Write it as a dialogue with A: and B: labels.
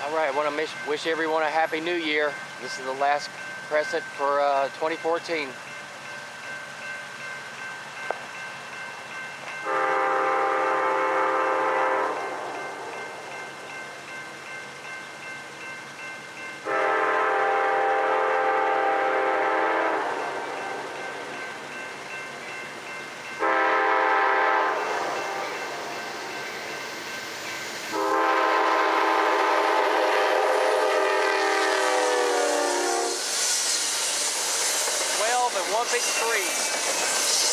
A: All right, I want to wish everyone a happy new year. This is the last Crescent for 2014. And 153.